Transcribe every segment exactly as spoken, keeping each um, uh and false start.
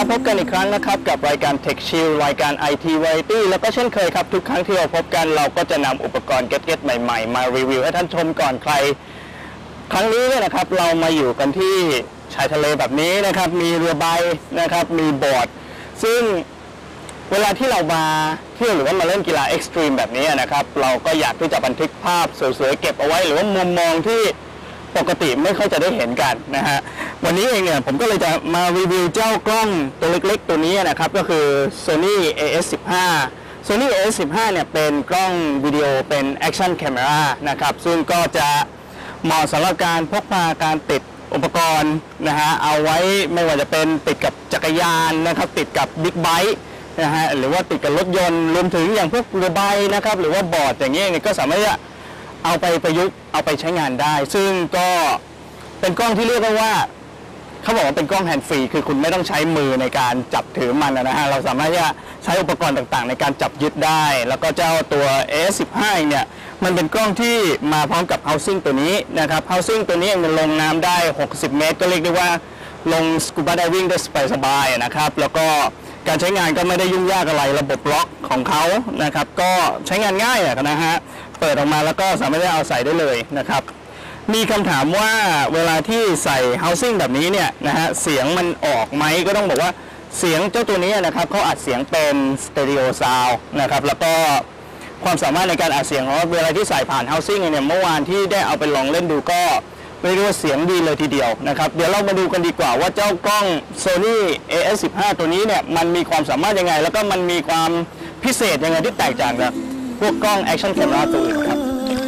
พบกันอีกครั้งนะครับกับรายการ Tech Chill รายการ ไอ ที Variety แล้วก็เช่นเคยครับทุกครั้งที่เราพบกันเราก็จะนำอุปกรณ์เก็ตๆใหม่ๆมารีวิวให้ท่านชมก่อนใครครั้งนี้เนี่ยนะครับเรามาอยู่กันที่ชายทะเลแบบนี้นะครับมีเรือใบนะครับมีบอร์ดซึ่งเวลาที่เรามาเที่ยวหรือว่ามาเล่นกีฬาเอ็กซ์ตรีมแบบนี้นะครับเราก็อยากที่จะบันทึกภาพสวยๆเก็บเอาไว้หรือว่ามุมมองที่ปกติไม่ค่อยจะได้เห็นกันนะฮะวันนี้เองเนี่ยผมก็เลยจะมารีวิวเจ้ากล้องตัวเล็กๆตัวนี้นะครับก็คือ Sony เอ เอส สิบห้า Sony เอ เอส สิบห้า เนี่ยเป็นกล้องวิดีโอเป็น Action Camera นะครับซึ่งก็จะเหมาะสำหรับการพกพาการติดอุปกรณ์นะฮะเอาไว้ไม่ว่าจะเป็นติดกับจักรยานนะครับติดกับบิ๊กไบค์นะฮะหรือว่าติดกับรถยนต์รวมถึงอย่างพวกเรือใบนะครับหรือว่าบอร์ดอย่างเงี้ยก็สามารถจะเอาไปประยุกต์เอาไปใช้งานได้ซึ่งก็เป็นกล้องที่เรียกว่าเขาบอกว่าเป็นกล้องแฮนด์ฟรีคือคุณไม่ต้องใช้มือในการจับถือมันนะฮะเราสามารถจะใช้อุปกรณ์ต่างๆในการจับยึดได้แล้วก็เจ้าตัว เอ เอส สิบห้า เนี่ยมันเป็นกล้องที่มาพร้อมกับ housing ตัวนี้นะครับ housing ตัวนี้มันลงน้ำได้หกสิบเมตรก็เรียกได้ว่าลง scuba diving ได้สบายๆนะครับแล้วก็การใช้งานก็ไม่ได้ยุ่งยากอะไรระบบล็อกของเขานะครับก็ใช้งานง่ายนะฮะเปิดออกมาแล้วก็สามารถจะเอาใส่ได้เลยนะครับมีคำถามว่าเวลาที่ใส่ housing แบบนี้เนี่ยนะฮะเสียงมันออกไหมก็ต้องบอกว่าเสียงเจ้าตัวนี้นะครับเขาอัดเสียงเป็น stereo sound นะครับแล้วก็ความสามารถในการอัดเสียงของเวลาที่ใส่ผ่าน housing เนี่ยเมื่อวานที่ได้เอาไปลองเล่นดูก็เรียกว่าเสียงดีเลยทีเดียวนะครับเดี๋ยวเรามาดูกันดีกว่าว่าเจ้ากล้อง Sony เอ เอส สิบห้า ตัวนี้เนี่ยมันมีความสามารถยังไงแล้วก็มันมีความพิเศษยังไงที่แตกต่างจากพวกกล้อง Action Camera ตัวอื่นครับ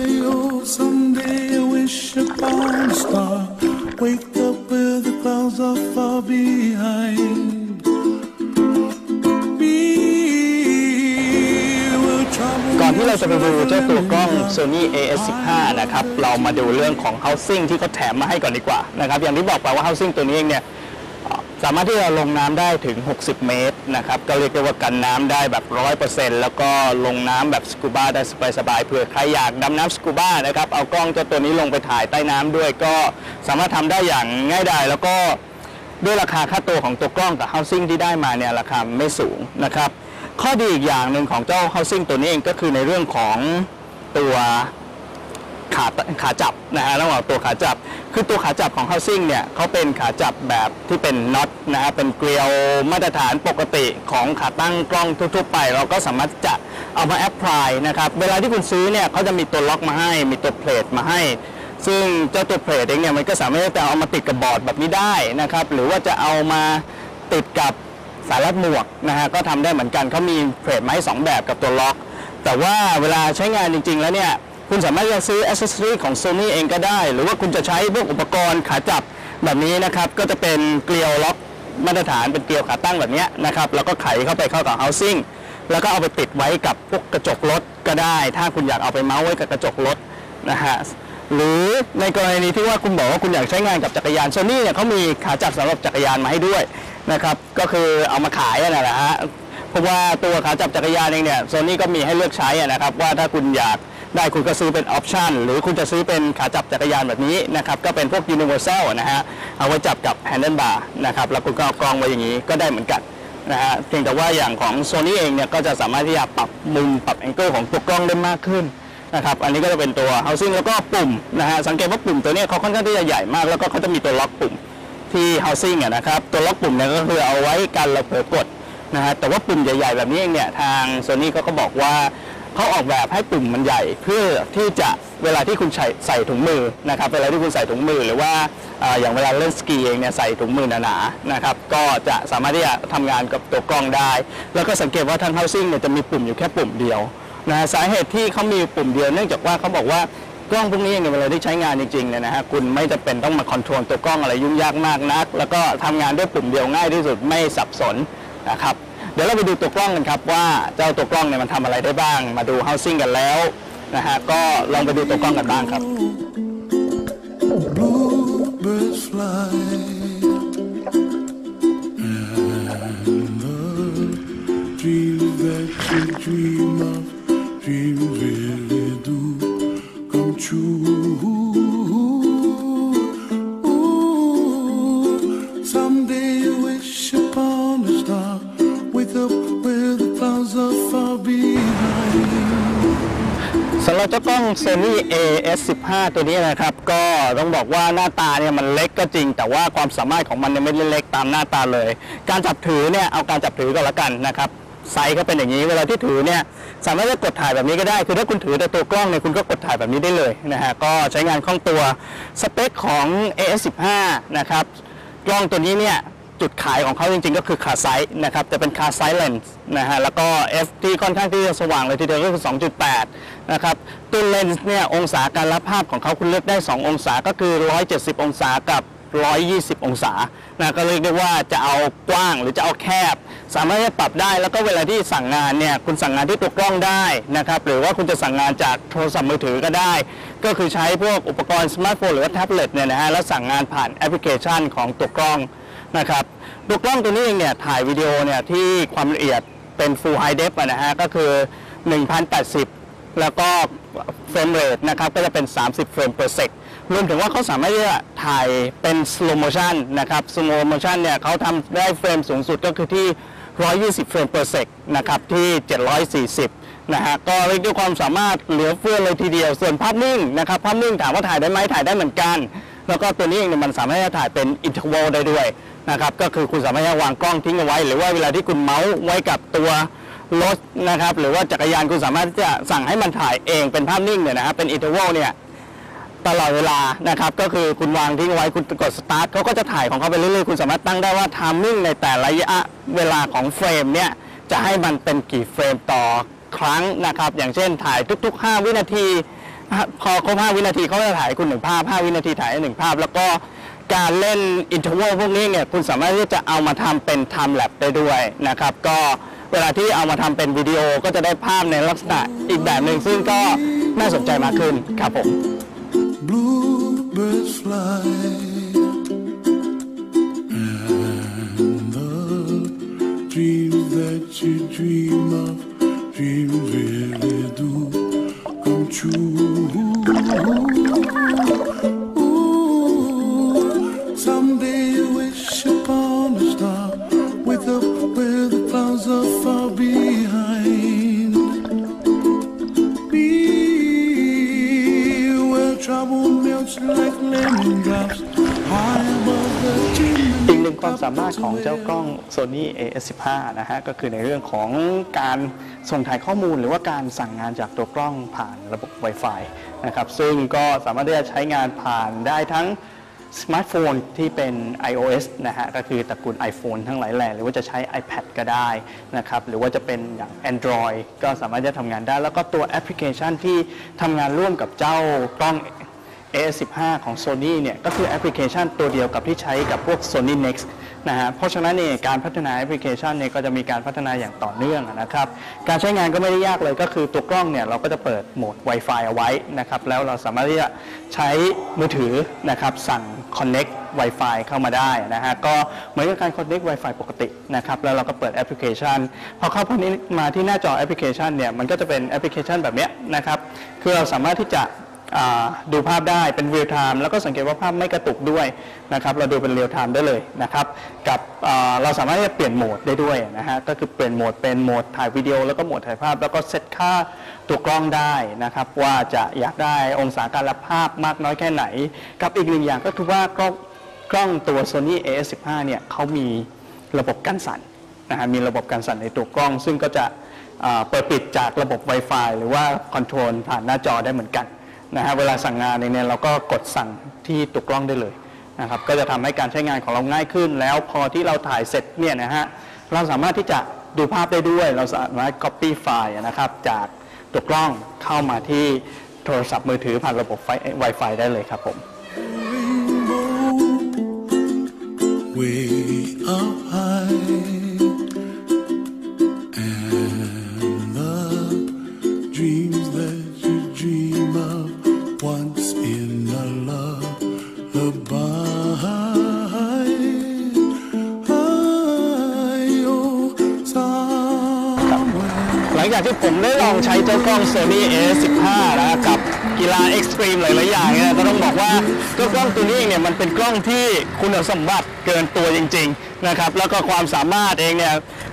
ก่อนที่เราจะไปดูเจ้าตัวกล้อง Sony เอ เอส สิบห้า นะครับเรามาดูเรื่องของ housing ที่เขาแถมมาให้ก่อนดีกว่านะครับอย่างที่บอกไปว่า housing ตัวนี้เองเนี่ยสามารถที่จะลงน้ำได้ถึงหกสิบเมตรนะครับก็เรียกได้ว่ากันน้ำได้แบบ ร้อยเปอร์เซ็นต์ แล้วก็ลงน้ำแบบสกูบ้าได้สบายๆเผื่อใครอยากดำน้ำสกูบ้านะครับเอากล้องเจ้าตัวนี้ลงไปถ่ายใต้น้ำด้วยก็สามารถทำได้อย่างง่ายดายแล้วก็ด้วยราคาค่าตัวของตัวกล้องกับ housing ที่ได้มาเนี่ยราคาไม่สูงนะครับข้อดีอีกอย่างหนึ่งของเจ้า housing ตัวนี้เองก็คือในเรื่องของตัวขาขาจับนะฮะระหว่างตัวขาจับคือตัวขาจับของ housing เนี่ยเขาเป็นขาจับแบบที่เป็นน็อตนะฮะเป็นเกลียวมาตรฐานปกติของขาตั้งกล้องทั่วๆไปเราก็สามารถจะเอามาแอพพลายนะครับเวลาที่คุณซื้อเนี่ยเขาจะมีตัวล็อกมาให้มีตัวเพลทมาให้ซึ่งเจ้าตัวเพลทเองเนี่ยมันก็สามารถจะเอามาติดกับบอร์ดแบบนี้ได้นะครับหรือว่าจะเอามาติดกับสายรัดหมวกนะฮะก็ทำได้เหมือนกันเขามีเพลทมาให้สองแบบกับตัวล็อกแต่ว่าเวลาใช้งานจริงๆแล้วเนี่ยคุณสามารถจะซื้อแอคเซสซอรี่ของ Sony เองก็ได้หรือว่าคุณจะใช้พวกอุปกรณ์ขาจับแบบนี้นะครับก็จะเป็นเกลียวล็อกมาตรฐานเป็นเกลียวขาตั้งแบบนี้นะครับแล้วก็ไขเข้าไปเข้ากับ housing แล้วก็เอาไปติดไว้กับพวกกระจกรถก็ได้ถ้าคุณอยากเอาไปเมาส์ไว้กับกระจกรถนะฮะหรือในกรณีที่ว่าคุณบอกว่าคุณอยากใช้งานกับจักรยาน Sony เนี่ยเขามีขาจับสำหรับจักรยานมาให้ด้วยนะครับก็คือเอามาขายนั่นแหละฮะเพราะว่าตัวขาจับจักรยานเองเนี่ย Sony ก็มีให้เลือกใช้นะครับว่าถ้าคุณอยากได้คุณก็ซื้อเป็นออปชันหรือคุณจะซื้อเป็นขาจับจักรยานแบบนี้นะครับก็เป็นพวก Universal นะฮะเอาไว้จับกับ Handle Bar นะครับแล้วคุณก็เอากล้องไว้อย่างนี้ก็ได้เหมือนกันนะฮะเพียงแต่ว่าอย่างของ Sony เองเนี่ยก็จะสามารถที่จะปรับมุมปรับแองเกิลของตัวกล้องได้มากขึ้นนะครับอันนี้ก็จะเป็นตัว housing แล้วก็ปุ่มนะฮะสังเกตว่าปุ่มตัวนี้เขาค่อนข้างที่จะใหญ่มากแล้วก็เขาจะมีตัวล็อกปุ่มที่ housing อ่ะนะครับตัวล็อกปุ่มเนี่ยก็คือเอาไว้กันเราเผลอกดนะฮะแต่ว่าปุ่มใหญ่ๆแบบนี้เองเนี่ยทาง Sony ก็ก็บอกว่าเขาออกแบบให้ปุ่มมันใหญ่เพื่อที่จะเวลาที่คุณใส่ใส่ถุงมือนะครับเวลาที่คุณใส่ถุงมือหรือว่าอย่างเวลาเล่นสกีเองเนี่ยใส่ถุงมือหนาๆนะครับก็จะสามารถที่จะทำงานกับตัวกล้องได้แล้วก็สังเกตว่าทาง housing เนี่ยจะมีปุ่มอยู่แค่ปุ่มเดียวนะสาเหตุที่เขามีปุ่มเดียวเนื่องจากว่าเขาบอกว่ากล้องพวกนี้เนี่ยเวลาที่ใช้งานจริงๆเนี่ยนะฮะคุณไม่จำเป็นต้องมาคอนโทรลตัวกล้องอะไรยุ่งยากมากนักแล้วก็ทำงานด้วยปุ่มเดียวง่ายที่สุดไม่สับสนนะครับเดี๋ยวเราไปดูตัวกล้องกันครับว่าเจ้าตัวกล้องเนี่ยมันทำอะไรได้บ้างมาดู housing กันแล้วนะฮะก็ลองไปดูตัวกล้องกันบ้างครับ Bluebirds fly and the dreams that you dream of dreams really do come true someday you wish upon a สำหรับเจ้ากล้อง Sony เอ เอส สิบห้า ตัวนี้นะครับก็ต้องบอกว่าหน้าตาเนี่ยมันเล็กก็จริงแต่ว่าความสามารถของมันเนี่ยไม่ได้เล็กตามหน้าตาเลยการจับถือเนี่ยเอาการจับถือก็แล้วกันนะครับไซส์ก็เป็นอย่างนี้เวลาที่ถือเนี่ยสามารถจะกดถ่ายแบบนี้ก็ได้คือถ้าคุณถือแต่ตัวกล้องเนี่ยคุณก็กดถ่ายแบบนี้ได้เลยนะฮะก็ใช้งานคล่องตัวสเปคของ เอ เอส สิบห้า นะครับกล้องตัวนี้เนี่ยจุดขายของเขาจริงๆก็คือคาไซส์นะครับจะเป็นคาไซส์เลนส์นะฮะแล้วก็ F ที่ค่อนข้างที่จะสว่างเลยทีเดียวก็คือ สองจุดแปด นะครับตัวเลนส์เนี่ยองศาการรับภาพของเขาคุณเลือกได้สององศาก็คือหนึ่งร้อยเจ็ดสิบองศากับหนึ่งร้อยยี่สิบองศานะก็เรียกได้ว่าจะเอากว้างหรือจะเอาแคบสามารถจะปรับได้แล้วก็เวลาที่สั่งงานเนี่ยคุณสั่งงานที่ตัวกล้องได้นะครับหรือว่าคุณจะสั่งงานจากโทรศัพท์มือถือก็ได้ก็คือใช้พวกอุปกรณ์สมาร์ทโฟนหรือว่าแท็บเล็ตเนี่ยนะฮะแล้วสั่งงานผ่านแอปพลิเคชันของตัวกล้องนะครับตัวกล้องตัวนี้เองเนี่ยถ่ายวิดีโอเนี่ยที่ความละเอียดเป็น Full High Def นะฮะก็คือ หนึ่งพันแปดสิบ แล้วก็เฟรมเรทนะครับก็จะเป็นสามสิบเฟรม per sec รวมถึงว่าเขาสามารถที่จะถ่ายเป็น slow motion นะครับ slow motion เนี่ยเขาทำได้เฟรมสูงสุดก็คือที่หนึ่งร้อยยี่สิบเฟรม per sec นะครับที่เจ็ดร้อยสี่สิบนะฮะก็เรียกด้วยความสามารถเหลือเฟือเลยทีเดียวส่วนภาพนิ่งนะครับภาพนิ่งถามว่าถ่ายได้ไหมถ่ายได้เหมือนกันแล้วก็ตัวนี้เองมันสามารถจะถ่ายเป็น interval ได้ด้วยนะครับก็คือคุณสามารถจะวางกล้องทิ้งเอาไว้หรือว่าเวลาที่คุณเมาส์ไว้กับตัวรถนะครับหรือว่าจักรยานคุณสามารถที่จะสั่งให้มันถ่ายเองเป็นภาพนิ่งเนี่ยนะครับเป็น interval เนี่ยตลอดเวลานะครับก็คือคุณวางทิ้งไว้คุณกด start เขาก็จะถ่ายของเขาไปเรื่อยๆคุณสามารถตั้งได้ว่า timing ในแต่ละระยะเวลาของเฟรมเนี่ยจะให้มันเป็นกี่เฟรมต่อครั้งนะครับอย่างเช่นถ่ายทุกๆห้าวินาทีพอครบห้าวินาทีเขาจะถ่ายคุณหนึ่งภาพห้าวินาทีถ่ายหนึ่งภาพแล้วก็การเล่น interval พวกนี้เนี่ยคุณสามารถที่จะเอามาทำเป็น time lapse ได้ด้วยนะครับก็เวลาที่เอามาทำเป็นวิดีโอก็จะได้ภาพในลักษณะอีกแบบหนึ่งซึ่งก็น่าสนใจมากขึ้นครับผม Bluebirds fly and the dreams that you dream of dreams really do come true Ooh, someday you wish upon a star wake up where the clouds are far behind me where trouble melts like lemon drops high above the chimney อีกหนึ่งความสามารถของเจ้ากล้อง Sony เอ เอส สิบห้า นะฮะก็คือในเรื่องของการส่งถ่ายข้อมูลหรือว่าการสั่งงานจากตัวกล้องผ่านระบบ Wi-Fi นะครับซึ่งก็สามารถที่จะใช้งานผ่านได้ทั้งสมาร์ทโฟนที่เป็น iOS นะฮะก็คือตระกูล iPhone ทั้งหลายแหล่หรือว่าจะใช้ iPad ก็ได้นะครับหรือว่าจะเป็นอย่าง Android ก็สามารถจะทำงานได้แล้วก็ตัวแอปพลิเคชันที่ทำงานร่วมกับเจ้ากล้อง เอ เอส สิบห้า ของ Sony เนี่ยก็คือแอปพลิเคชันตัวเดียวกับที่ใช้กับพวก Sony Next นะฮะเพราะฉะนั้นเนี่ยการพัฒนาแอปพลิเคชันเนี่ยก็จะมีการพัฒนาอย่างต่อเนื่องนะครับการใช้งานก็ไม่ได้ยากเลยก็คือตัวกล้องเนี่ยเราก็จะเปิดโหมด Wi-Fi เอาไว้นะครับแล้วเราสามารถที่จะใช้มือถือนะครับสั่ง Connect Wi-Fi เข้ามาได้นะฮะก็เหมือนกับการ Connect Wi-Fi ปกตินะครับแล้วเราก็เปิดแอปพลิเคชันพอเข้าพวกนี้มาที่หน้าจอแอปพลิเคชันเนี่ยมันก็จะเป็นแอปพลิเคชันแบบนี้นะครับคือเราสามารถที่จะดูภาพได้เป็นเรียลไทม์แล้วก็สังเกตว่าภาพไม่กระตุกด้วยนะครับเราดูเป็นเรียลไทม์ได้เลยนะครับกับเราสามารถที่จะเปลี่ยนโหมดได้ด้วยนะฮะก็คือเปลี่ยนโหมดเป็นโหมดถ่ายวิดีโอแล้วก็โหมดถ่ายภาพแล้วก็เซตค่าตัวกล้องได้นะครับว่าจะอยากได้องศาการรับภาพมากน้อยแค่ไหนกับอีกหนึ่งอย่างก็คือว่ากล้องกล้องตัว Sony เอ เอส สิบห้า เนี่ยเขามีระบบกันสั่นนะฮะมีระบบกันสั่นในตัวกล้องซึ่งก็จะเปิดปิดจากระบบ Wi-Fi หรือว่าคอนโทรลผ่านหน้าจอได้เหมือนกันนะฮะเวลาสั่งงานเนี่ยเราก็กดสั่งที่ตัวกล้องได้เลยนะครับก็จะทำให้การใช้งานของเราง่ายขึ้นแล้วพอที่เราถ่ายเสร็จเนี่ยนะฮะเราสามารถที่จะดูภาพได้ด้วยเราสามารถ copy ไฟล์นะครับจากตัวกล้องเข้ามาที่โทรศัพท์มือถือผ่านระบบ Wi-Fi ได้เลยครับผม Way up high and the dreams that you dream of once in a lullaby oh somewhere หลังจากที่ผมได้ลองใช้เจ้ากล้อง Sony เอ เอส สิบห้า นะกับกีฬาเอ็กซ์ตรีมหลายๆอย่างเนี่ยก็ต้องบอกว่าเจ้ากล้องตัวนี้เนี่ยมันเป็นกล้องที่คุณสมบัติเกินตัวจริงๆนะครับแล้วก็ความสามารถเองเนี่ย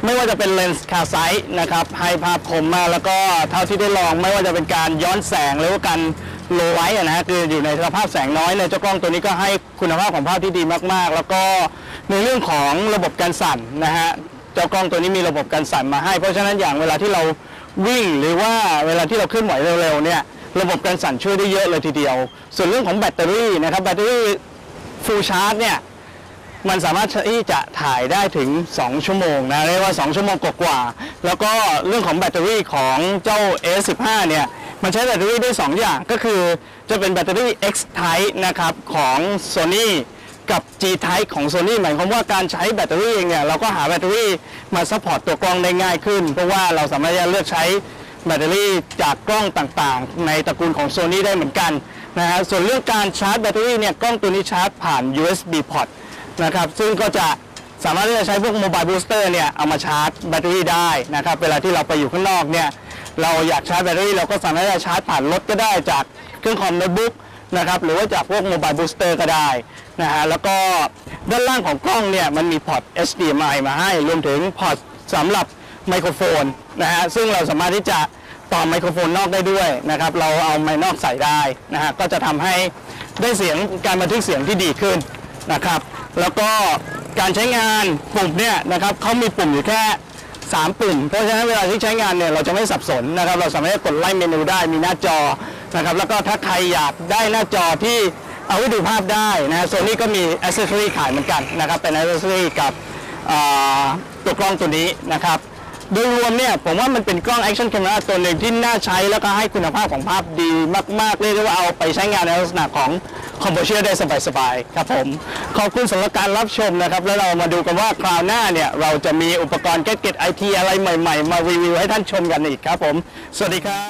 ไม่ว่าจะเป็นเลนส์คาไซต์นะครับให้ภาพคมมากแล้วก็เท่าที่ได้ลองไม่ว่าจะเป็นการย้อนแสงหรือว่าการโลไลท์นะฮะคืออยู่ในสภาพแสงน้อยในเจ้ากล้องตัวนี้ก็ให้คุณภาพของภาพที่ดีมากๆแล้วก็ในเรื่องของระบบการสั่นนะฮะเจ้ากล้องตัวนี้มีระบบการสั่นมาให้เพราะฉะนั้นอย่างเวลาที่เราวิ่งหรือว่าเวลาที่เราเคลื่อนไหวเร็วๆเนี่ยระบบการสั่นช่วยได้เยอะเลยทีเดียวส่วนเรื่องของแบตเตอรี่นะครับแบตเตอรี่ฟูลชาร์จเนี่ยมันสามารถที่จะถ่ายได้ถึงสองชั่วโมงนะเรียกว่าสองชั่วโมงกว่าๆแล้วก็เรื่องของแบตเตอรี่ของเจ้า เอ เอส สิบห้า เนี่ยมันใช้แบตเตอรี่ได้สองอย่างก็คือจะเป็นแบตเตอรี่ X Type นะครับของ Sony กับ G Type ของ Sony หมายความว่าการใช้แบตเตอรี่เองเนี่ยเราก็หาแบตเตอรี่มาซัพพอร์ตตัวกล้องได้ง่ายขึ้นเพราะว่าเราสามารถจะเลือกใช้แบตเตอรี่จากกล้องต่างๆในตระกูลของ Sony ได้เหมือนกันนะฮะส่วนเรื่องการชาร์จแบตเตอรี่เนี่ยกล้องตัวนี้ชาร์จผ่าน ยู เอส บี port นะครับซึ่งก็จะสามารถที่จะใช้พวกโมบายบูสเตอร์เนี่ยเอามาชาร์จแบตเตอรี่ได้นะครับเวลาที่เราไปอยู่ข้างนอกเนี่ยเราอยากชาร์จแบตเตอรี่เราก็สามารถที่จะชาร์จผ่านรถก็ได้จากเครื่องคอมโน้ตบุ๊กนะครับหรือว่าจากพวกโมบายบูสเตอร์ก็ได้นะฮะแล้วก็ด้านล่างของกล้องเนี่ยมันมีพอร์ต เอช ดี เอ็ม ไอ มาให้รวมถึงพอร์ตสำหรับไมโครโฟนนะฮะซึ่งเราสามารถที่จะต่อไมโครโฟนนอกได้ด้วยนะครับเราเอาไมค์นอกใส่ได้นะฮะก็จะทำให้ได้เสียงการบันทึกเสียงที่ดีขึ้นนะครับแล้วก็การใช้งานปุ่มเนี่ยนะครับเขามีปุ่มอยู่แค่สามปุ่มเพราะฉะนั้นเวลาที่ใช้งานเนี่ยเราจะไม่สับสนนะครับเราสามารถกดไล่เมนูได้มีหน้าจอนะครับแล้วก็ถ้าใครอยากได้หน้าจอที่เอาไว้ดูภาพได้นะโซนี่ก็มีอ c เซสซอรี่ขายเหมือนกันนะครับเป็นอ c เซสซอรี่กับตัวกล้องตัวนี้นะครับโดยรวมเนี่ยผมว่ามันเป็นกล้องแอคชั่นแคมราตัวหนึ่งที่น่าใช้แล้วก็ให้คุณภาพของภาพดีมากๆเรียกได้ว่าเอาไปใช้งานในลักษณะของคอมโพเชอร์ได้สบายๆครับผมขอบคุณสำหรับการรับชมนะครับแล้วเรามาดูกันว่าคราวหน้าเนี่ยเราจะมีอุปกรณ์แก๊สเก็ตไอทีอะไรใหม่ๆมารีวิวให้ท่านชมกันอีกครับผมสวัสดีครับ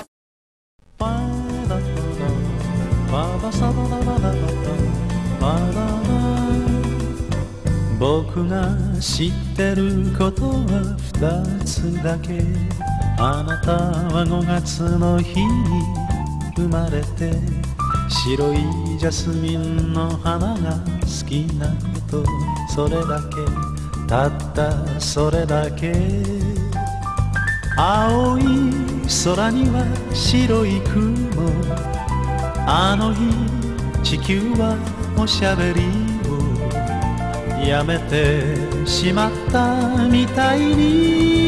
僕が知ってることは二つだけあなたはごがつの日に生まれて白いジャスミンの花が好きなことそれだけたったそれだけ青い空には白い雲あの日地球はおしゃべりをやめてしまったみたいに